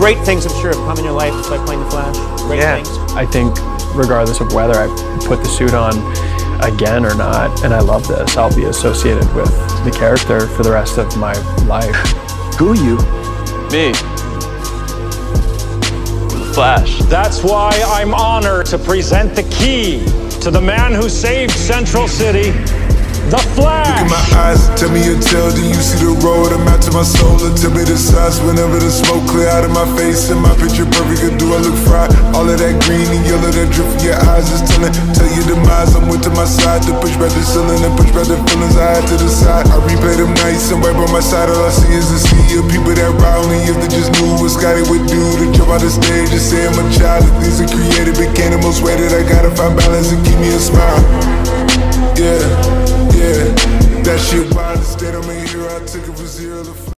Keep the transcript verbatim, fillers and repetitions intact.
great things I'm sure have come in your life just by playing the Flash. Great yeah. things. I think regardless of whether I put the suit on again or not, and I love this, I'll be associated with the character for the rest of my life. Who are you? Me. Flash. That's why I'm honored to present the key to the man who saved Central City, the Flash. Look in my eyes, tell me your tale, do you see the road? I'm out to my soul, and tell me the size whenever the smoke clear out of my face. And my picture perfect, or do I look fried? All of that green and yellow that drip from your eyes is telling. Tell your demise, I'm with to my side to push back the ceiling and push back the feelings I had to the side. I replay them nights, and right by my side, all I see is the sea of people that ride only if they just knew what Scotty would do to jump out the stage and say I'm a child. If these are created, became the most way that I gotta find balance and keep me a smile. Yeah. Yeah, that shit wild, instead I'm in here, I took it